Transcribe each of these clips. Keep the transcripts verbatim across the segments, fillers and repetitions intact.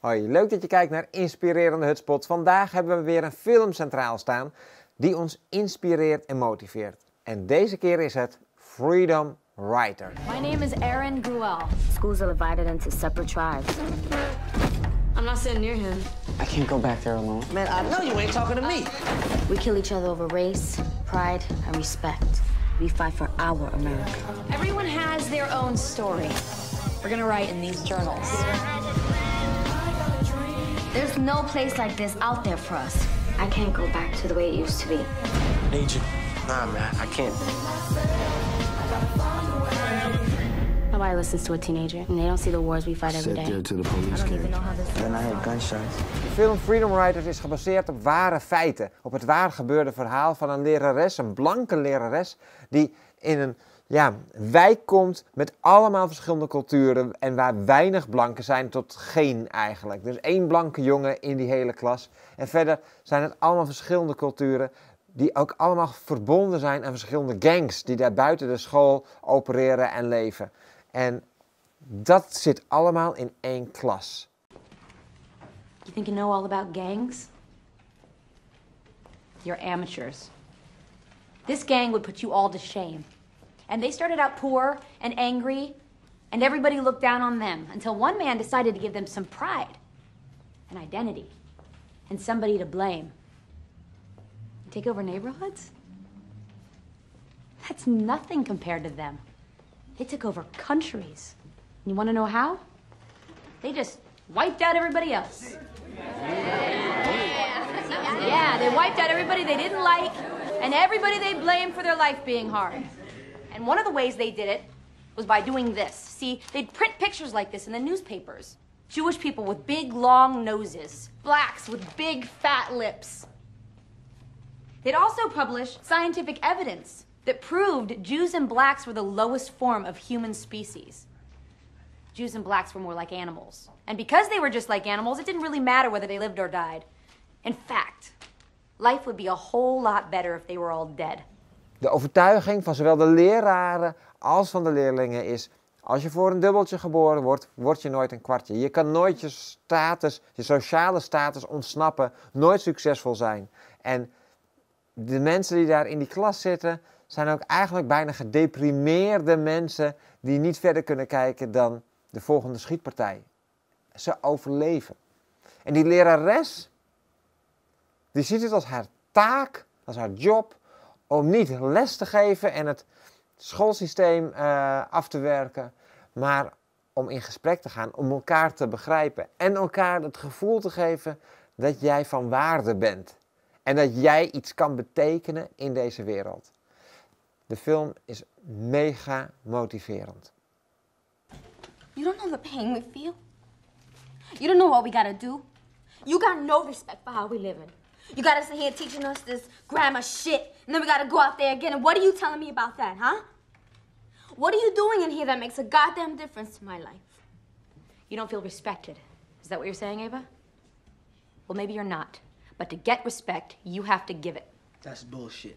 Hoi, leuk dat je kijkt naar Inspirerende Hutspots. Vandaag hebben we weer een film centraal staan die ons inspireert en motiveert. En deze keer is het Freedom Writer. My name is Erin Gruel. Schools are divided into separate tribes. I'm not sitting near him. I can't go back there alone. Man, I know you ain't talking to me. We kill each other over race, pride, and respect. We fight for our America. Everyone has their own story. We're gonna write in these journals. There's no place like this out there for us. I can't go back to the way it used to be. Agent. Nah, man, I can't. Nobody listens to a teenager, and they don't see the wars we fight every day. Sit there till the police came. Then I heard gunshots. De film Freedom Writer is gebaseerd op ware feiten. Op het waar gebeurde verhaal van een lerares, een blanke lerares, die in een ja, wijk komt met allemaal verschillende culturen en waar weinig blanken zijn tot geen eigenlijk. Dus één blanke jongen in die hele klas. En verder zijn het allemaal verschillende culturen die ook allemaal verbonden zijn aan verschillende gangs die daar buiten de school opereren en leven. En dat zit allemaal in één klas. You think you know all about gangs? You're amateurs. This gang would put you all to shame. And they started out poor and angry, and everybody looked down on them until one man decided to give them some pride, an identity, and somebody to blame. Take over neighborhoods? That's nothing compared to them. They took over countries. You want to know how? They just wiped out everybody else. Yeah, they wiped out everybody they didn't like, and everybody they blamed for their life being hard. And one of the ways they did it was by doing this. See, they'd print pictures like this in the newspapers. Jewish people with big, long noses. Blacks with big, fat lips. They'd also publish scientific evidence that proved Jews and blacks were the lowest form of human species. Jews and blacks were more like animals. And because they were just like animals, it didn't really matter whether they lived or died. In fact, life would be a whole lot better if they were all dead. De overtuiging van zowel de leraren als van de leerlingen is: als je voor een dubbeltje geboren wordt, word je nooit een kwartje. Je kan nooit je status, je sociale status ontsnappen, nooit succesvol zijn. En de mensen die daar in die klas zitten, zijn ook eigenlijk bijna gedeprimeerde mensen die niet verder kunnen kijken dan de volgende schietpartij. Ze overleven. En die lerares, die ziet het als haar taak, als haar job, om niet les te geven en het schoolsysteem uh, af te werken, maar om in gesprek te gaan, om elkaar te begrijpen en elkaar het gevoel te geven dat jij van waarde bent en dat jij iets kan betekenen in deze wereld. De film is mega motiverend. You don't know the pain we feel. You don't know what we gotta do. You got no respect for how we living. You got us in here teaching us this grammar shit, and then we gotta go out there again. And what are you telling me about that, huh? What are you doing in here that makes a goddamn difference to my life? You don't feel respected. Is that what you're saying, Ava? Well, maybe you're not. But to get respect, you have to give it. That's bullshit.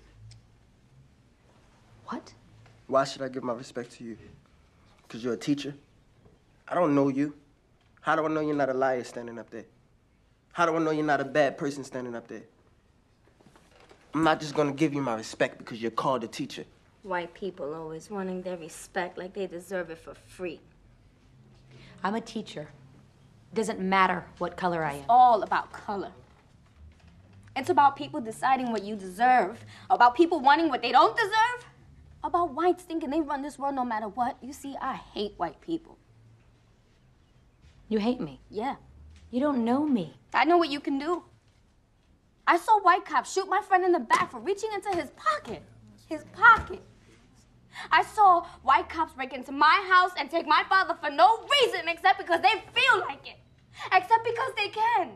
What? Why should I give my respect to you? Because you're a teacher? I don't know you. How do I know you're not a liar standing up there? How do I know you're not a bad person standing up there? I'm not just gonna give you my respect because you're called a teacher. White people always wanting their respect like they deserve it for free. I'm a teacher. It doesn't matter what color I am. It's all about color. It's about people deciding what you deserve. About people wanting what they don't deserve. About whites thinking they run this world no matter what. You see, I hate white people. You hate me? Yeah. You don't know me. I know what you can do. I saw white cops shoot my friend in the back for reaching into his pocket. His pocket. I saw white cops break into my house and take my father for no reason except because they feel like it. Except because they can.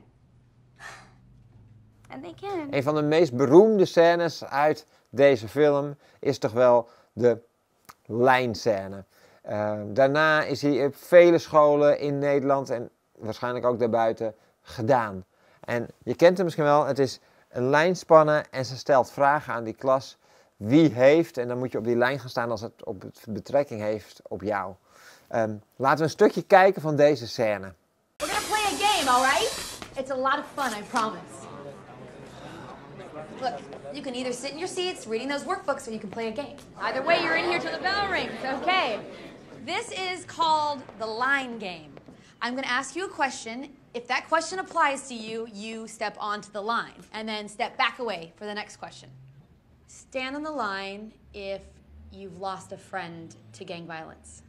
And they can. Een van de meest beroemde scènes uit deze film is toch wel de lijnscène. Uh, daarna is hij op vele scholen in Nederland en waarschijnlijk ook daarbuiten gedaan. En je kent hem misschien wel, het is een lijn spannen en ze stelt vragen aan die klas. Wie heeft, en dan moet je op die lijn gaan staan als het op het betrekking heeft op jou. Um, laten we een stukje kijken van deze scène. We're gonna play a game. game, all right? It's a lot of fun, I promise. Look, you can either sit in your seats reading those workbooks or you can play a game. Either way, you're in here till the bell rings, okay? This is called the line game. I'm gonna ask you a question. If that question applies to you, you step onto the line and then step back away for the next question. Stand on the line if you've lost a friend to gang violence.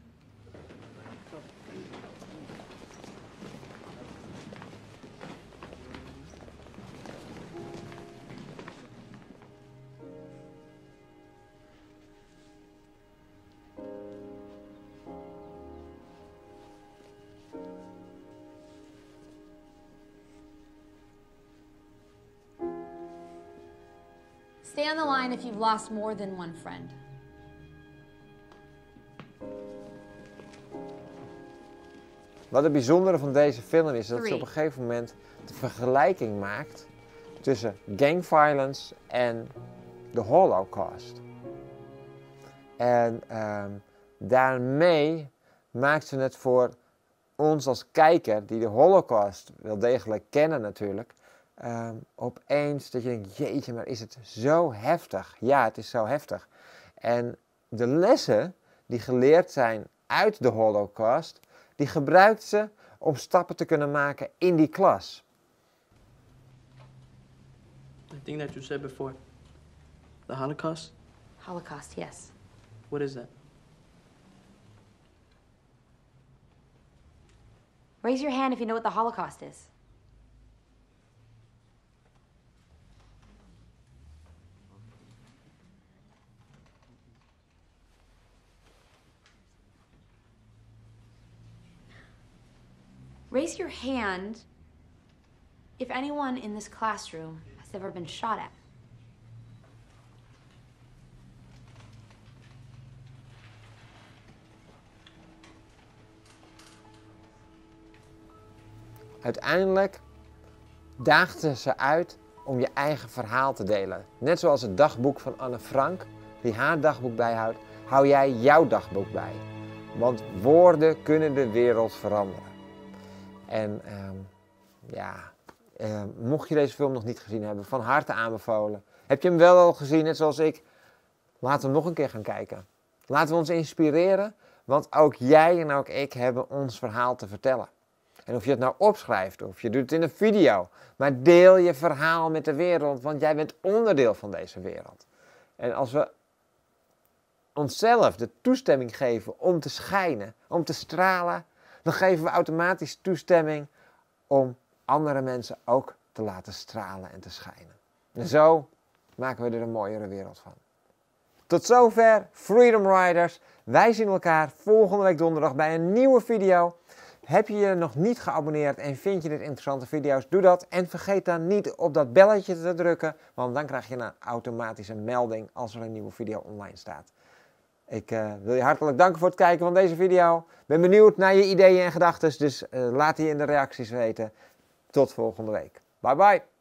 Stay on the line if you've lost more than one friend. Wat het bijzondere van deze film is dat Three. ze op een gegeven moment de vergelijking maakt tussen gang violence en de Holocaust. En um, daarmee maakt ze het voor ons als kijker, die de Holocaust wel degelijk kennen natuurlijk, um, opeens dat je denkt, jeetje, maar is het zo heftig? Ja, het is zo heftig. En de lessen die geleerd zijn uit de Holocaust, die gebruikt ze om stappen te kunnen maken in die klas. I think that you said before. The Holocaust? Holocaust, yes. What is that? Raise your hand if you know what the Holocaust is. Raise your hand if anyone in this classroom has ever been shot at. Uiteindelijk daagde ze uit om je eigen verhaal te delen. Net zoals het dagboek van Anne Frank, die haar dagboek bijhoudt, hou jij jouw dagboek bij. Want woorden kunnen de wereld veranderen. En um, ja, uh, mocht je deze film nog niet gezien hebben, van harte aanbevolen. Heb je hem wel al gezien, net zoals ik? Laten we hem nog een keer gaan kijken. Laten we ons inspireren, want ook jij en ook ik hebben ons verhaal te vertellen. En of je het nou opschrijft of je doet het in een video, maar deel je verhaal met de wereld, want jij bent onderdeel van deze wereld. En als we onszelf de toestemming geven om te schijnen, om te stralen, dan geven we automatisch toestemming om andere mensen ook te laten stralen en te schijnen. En zo maken we er een mooiere wereld van. Tot zover Freedom Riders. Wij zien elkaar volgende week donderdag bij een nieuwe video. Heb je je nog niet geabonneerd en vind je dit interessante video's, doe dat. En vergeet dan niet op dat belletje te drukken, want dan krijg je een automatische melding als er een nieuwe video online staat. Ik uh, wil je hartelijk danken voor het kijken van deze video. Ben benieuwd naar je ideeën en gedachten, dus uh, laat die in de reacties weten. Tot volgende week. Bye bye.